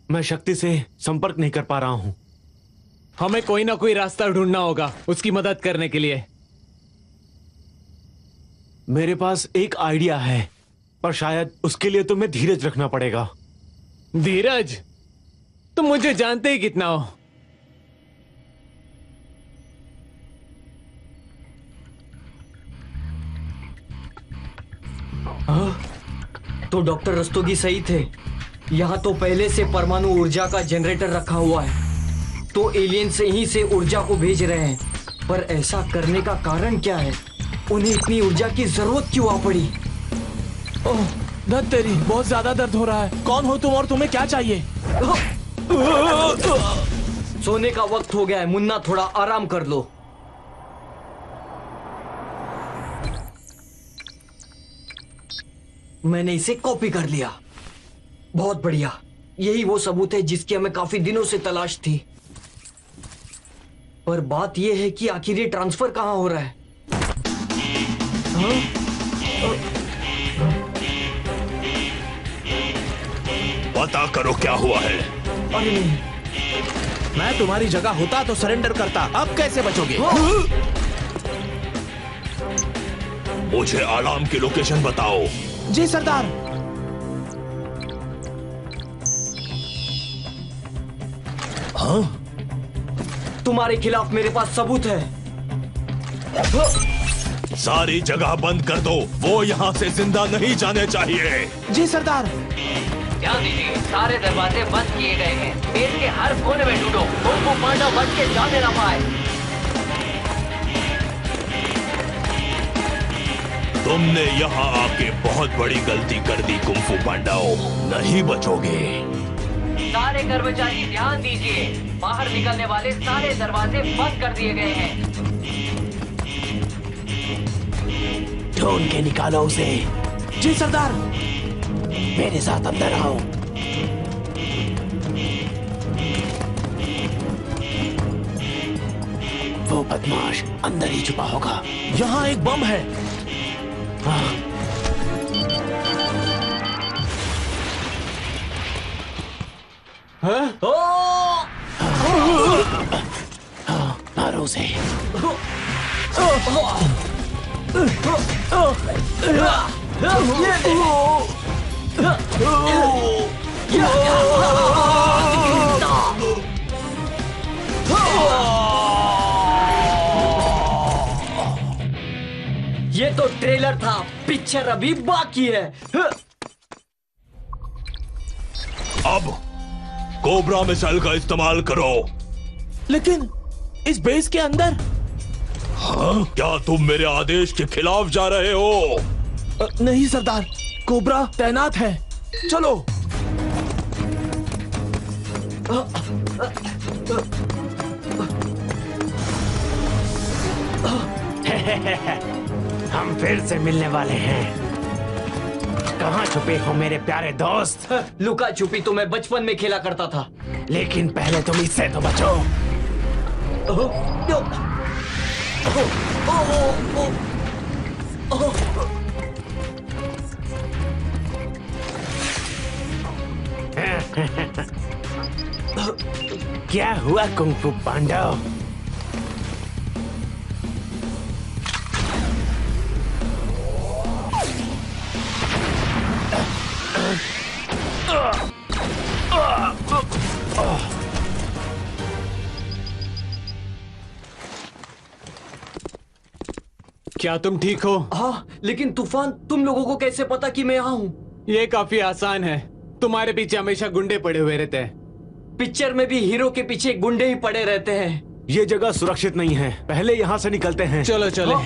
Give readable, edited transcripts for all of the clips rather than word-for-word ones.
मैं शक्ति से संपर्क नहीं कर पा रहा हूँ। हमें कोई ना कोई रास्ता ढूंढना होगा उसकी मदद करने के लिए। मेरे पास एक आइडिया है, पर शायद उसके लिए तुम्हें धीरज रखना पड़ेगा। धीरज? तुम मुझे जानते ही कितना हो। तो डॉक्टर रस्तोगी सही थे। यहाँ तो पहले से परमाणु ऊर्जा का जनरेटर रखा हुआ है, तो एलियन से ही से ऊर्जा को भेज रहे हैं। पर ऐसा करने का कारण क्या है? उन्हें इतनी ऊर्जा की जरूरत क्यों आ पड़ी? ओह दर्द, तेरी बहुत ज्यादा दर्द हो रहा है। कौन हो तुम और तुम्हें क्या चाहिए? सोने का वक्त हो गया है मुन्ना, थोड़ा आराम कर लो। मैंने इसे कॉपी कर लिया। बहुत बढ़िया, यही वो सबूत है जिसकी हमें काफी दिनों से तलाश थी। पर बात यह है कि आखिर ये ट्रांसफर कहां हो रहा है? पता करो क्या हुआ है। अरे नहीं, मैं तुम्हारी जगह होता तो सरेंडर करता। अब कैसे बचोगे? मुझे अलार्म की लोकेशन बताओ। जी सरदार। हाँ? तुम्हारे खिलाफ मेरे पास सबूत है। सारी जगह बंद कर दो, वो यहाँ से जिंदा नहीं जाने चाहिए। जी सरदार। ध्यान दीजिए, सारे दरवाजे बंद किए गए हैं। पेड़ के हर कोने में ढूंढो, कुंफू पांडा बच के जाने ना पाए। तुमने यहाँ आके बहुत बड़ी गलती कर दी कुंफू पांडाओ, नहीं बचोगे। सारे कर्मचारी ध्यान दीजिए, बाहर निकलने वाले सारे दरवाजे बंद कर दिए गए हैं। ढूंढ के निकालो उसे। जी सरदार। मेरे साथ अंदर आओ। वो बदमाश अंदर ही छुपा होगा। यहाँ एक बम है। मारो उसे। ये तो ट्रेलर था, पिक्चर अभी बाकी है। अब कोबरा मिसाइल का इस्तेमाल करो। लेकिन इस बेस के अंदर? हाँ? क्या तुम मेरे आदेश के खिलाफ जा रहे हो? नहीं सरदार, कोबरा तैनात है। चलो। हम फिर से मिलने वाले हैं। कहाँ छुपे हो मेरे प्यारे दोस्त? लुका छुपी तो मैं बचपन में खेला करता था। लेकिन पहले तुम इससे तो बचो। क्या हुआ कुंफू पांडव? क्या तुम ठीक हो? हाँ, लेकिन तूफान, तुम लोगों को कैसे पता कि मैं यहाँ हूँ? ये काफी आसान है। तुम्हारे पीछे हमेशा गुंडे पड़े हुए रहते हैं। पिक्चर में भी हीरो के पीछे गुंडे ही पड़े रहते हैं। ये जगह सुरक्षित नहीं है, पहले यहाँ से निकलते हैं। चलो चले।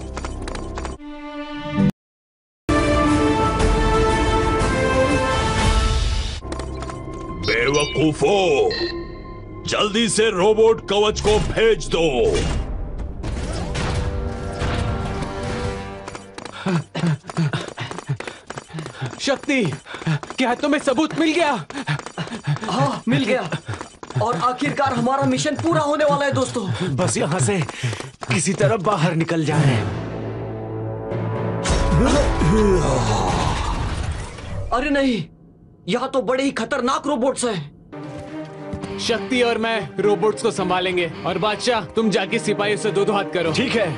बेवकूफो, जल्दी से रोबोट कवच को भेज दो। शक्ति, क्या तुम्हें सबूत मिल गया? हाँ, मिल गया। और आखिरकार हमारा मिशन पूरा होने वाला है दोस्तों। बस यहाँ से किसी तरह बाहर निकल जाएं। अरे नहीं, यहाँ तो बड़े ही खतरनाक रोबोट्स हैं। शक्ति और मैं रोबोट्स को संभालेंगे और बादशाह तुम जाके सिपाहियों से दो हाथ करो। ठीक है।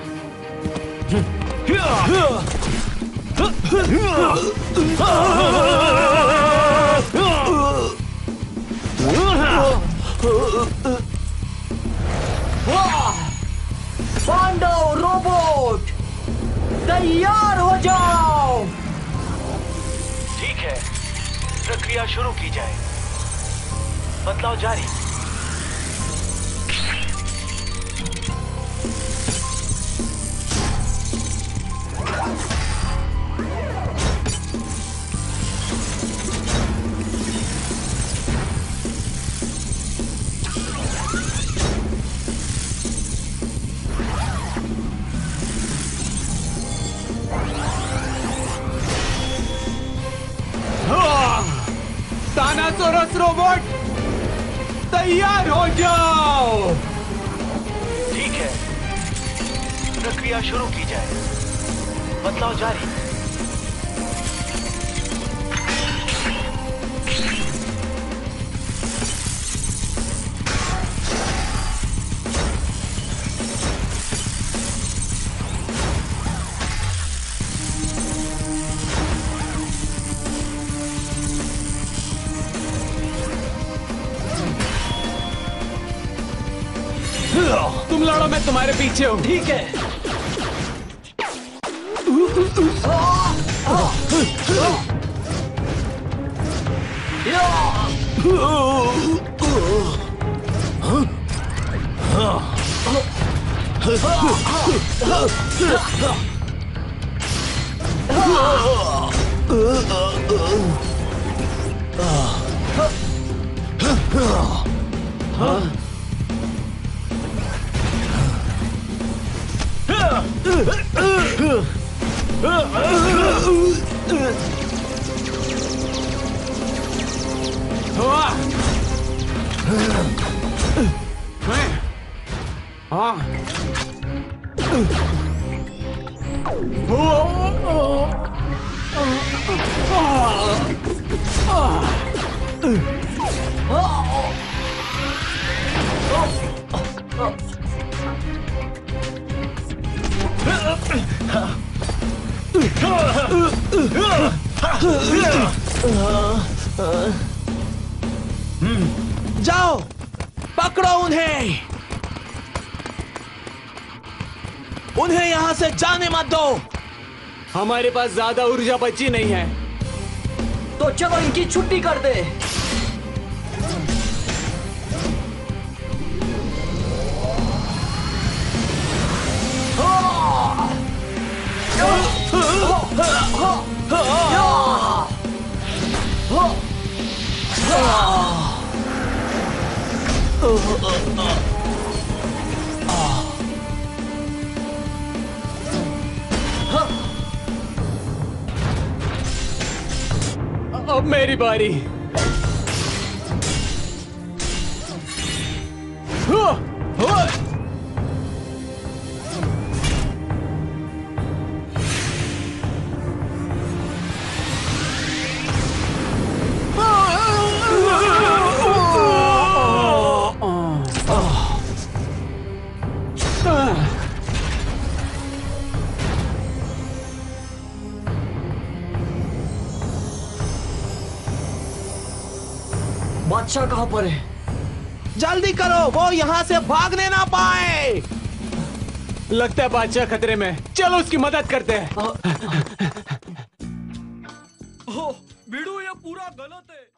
पांडव रोबोट तैयार हो जाओ। ठीक है, प्रक्रिया शुरू की जाए। बदलाव जारी। तानासोरस रोबोट तैयार हो जाओ। ठीक है, प्रक्रिया शुरू की जाए। बदलाव जारी। तुम लड़ो, मैं तुम्हारे पीछे हूँ। ठीक है। जाओ, पकड़ो उन्हें। उन्हें यहां से जाने मत दो। हमारे पास ज्यादा ऊर्जा बची नहीं है। तो चलो इनकी छुट्टी कर दे। अब मेरी बारी। बादशाह कहां पर है? जल्दी करो, वो यहाँ से भागने ना पाए। लगता है बादशाह खतरे में। चलो उसकी मदद करते हैं। वीडियो ये पूरा गलत है।